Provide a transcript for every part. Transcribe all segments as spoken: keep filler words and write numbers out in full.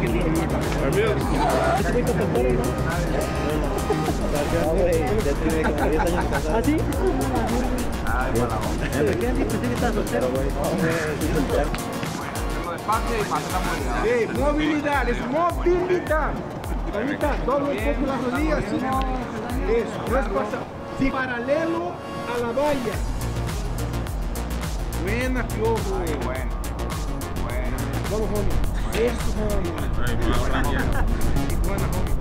qué lindo. ¿Este güey está soltero, no? No, güey, ya tiene como diez años casado. ¿Ah, sí? Ay, mala onda. ¿Por qué pensé que estaba soltero, güey? Tengo despacio y pasa la movilidad. Sí, movilidad, es movilidad. Ahorita, doble un poco las rodillas. Sí. Eso, no es pasar. Sí, paralelo a la valla. Buena, Piojo. Ay, bueno. Bueno. Vamos, homie. Eso, homie. Tijuana, homie.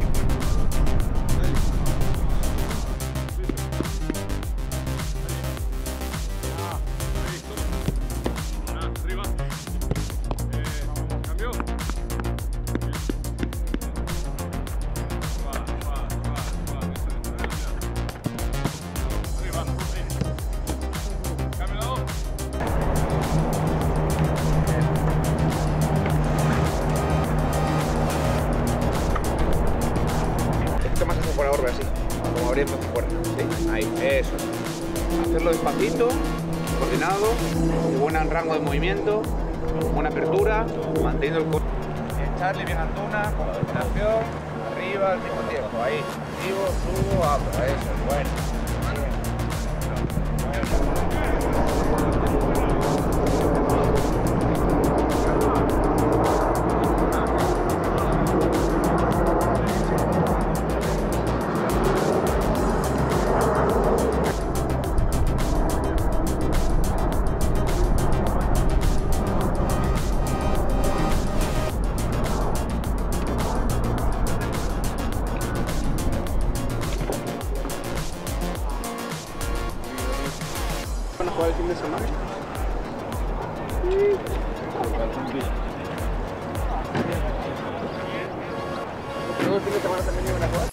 Más hacia por ahora, así, como abriendo hacia afuera, ¿sí? Ahí, eso. Hacerlo despacito, coordinado, de buen rango de movimiento, buena apertura, manteniendo el cuerpo. Echarle bien Antuna, con coordinación, arriba al mismo tiempo, ahí. Activo, subo, abro, eso es bueno. ¿Van a jugar el fin de semana? ¿Luego el fin de semana también iban a jugar?